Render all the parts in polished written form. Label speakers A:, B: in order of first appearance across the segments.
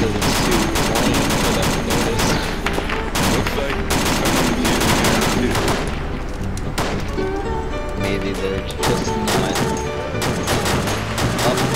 A: because it's too lame for them to notice.
B: Looks like someone's
A: Maybe they're just not up to...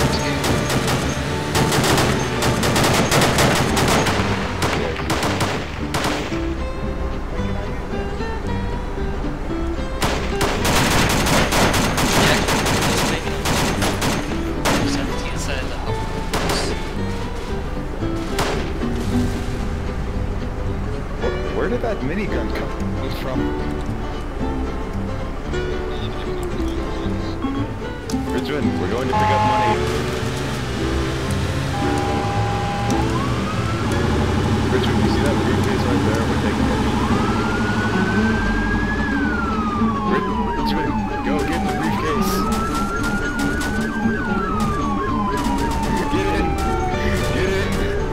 B: Where did that minigun come from? Richmond, we're going to pick up money. Richmond, you see that briefcase right there? We're taking it. Richmond, go get the briefcase. Get in. Get in.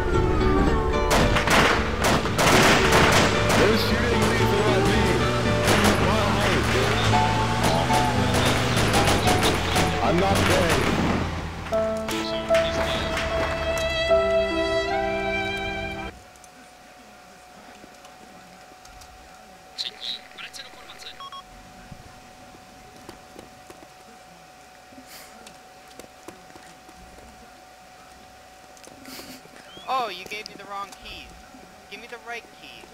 B: They're shooting lethal at me. Why? I'm not dead.
C: Oh, you gave me the wrong keys. Give me the right keys.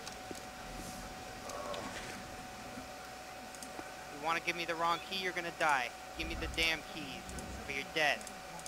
C: You want to give me the wrong key, you're gonna die. Give me the damn keys, or you're dead.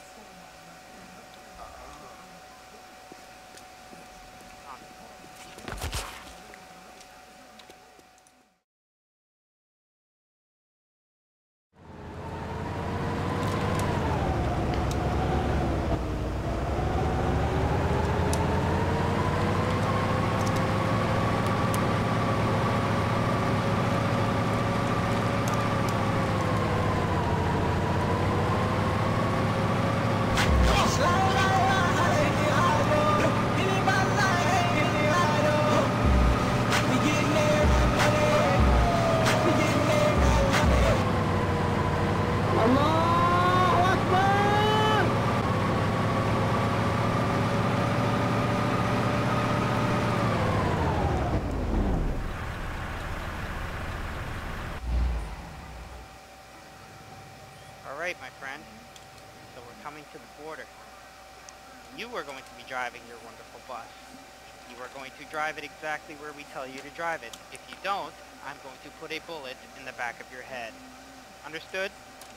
C: Alright, my friend. So we're coming to the border. You are going to be driving your wonderful bus. You are going to drive it exactly where we tell you to drive it. If you don't, I'm going to put a bullet in the back of your head. Understood?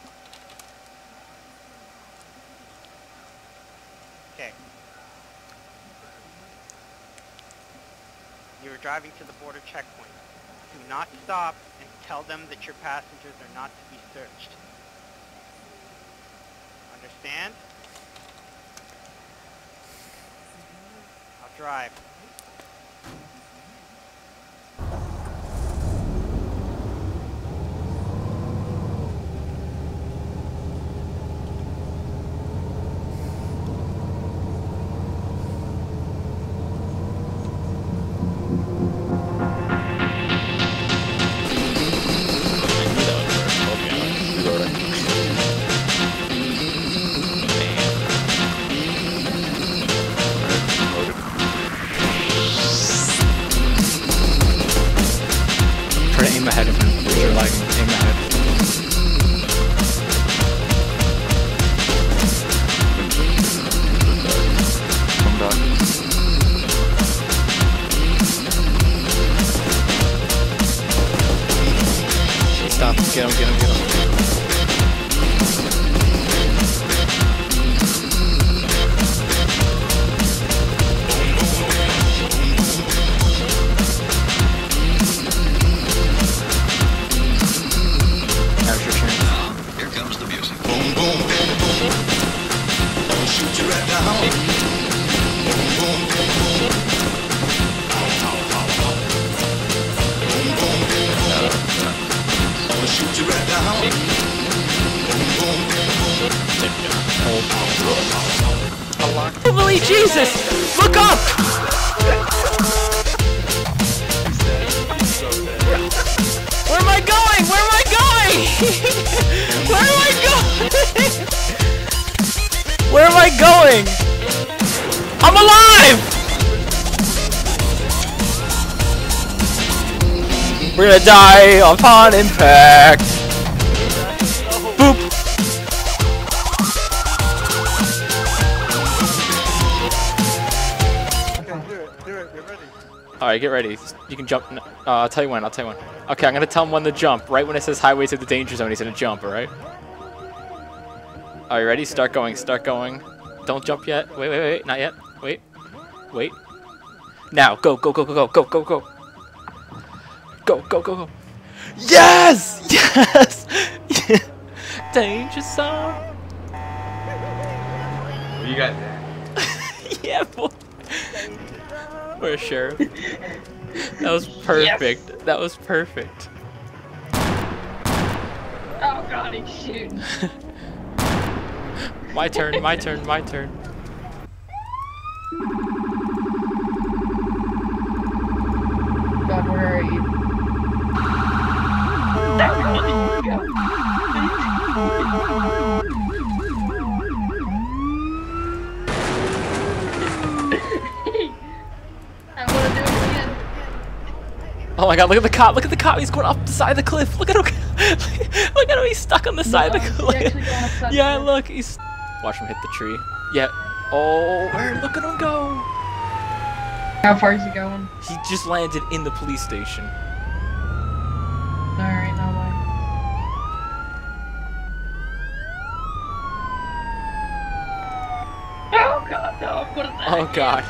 C: Okay. You're driving to the border checkpoint. Do not stop and tell them that your passengers are not to be searched. Understand? I'll drive.
A: Aim ahead of him. You're like, aim ahead. Come back. Stop. Get him, get him, get him.
D: Holy Jesus! Look up! Where am I going? Where am I going? Where am I going? Where am I going? I'm alive! We're gonna die upon impact. Boop. Alright, get ready. You can jump. I'll tell you when. Okay, I'm gonna tell him when to jump. Right when it says highway to the danger zone, he's gonna jump, alright? Are you ready? Start going. Don't jump yet. Wait. Not yet. Wait. Now, go. Go. Yes! Danger zone.
A: What you got there?
D: Yeah, boy. We're a sheriff. That was perfect. Yes. That was perfect.
E: Oh god, he's shooting.
D: My turn.
E: God, where are you? I wanna do it again.
D: Oh my god, look at the cop, he's going up the side of the cliff. Look at him. Look at him, he's stuck on the side of the cliff. Yeah, look, he's... Watch him hit the tree. Yeah. Oh, look at him go.
E: How far is he going?
D: He just landed in the police station.
E: Alright, no way. Oh god, no, I'm gonna die.
D: Oh god.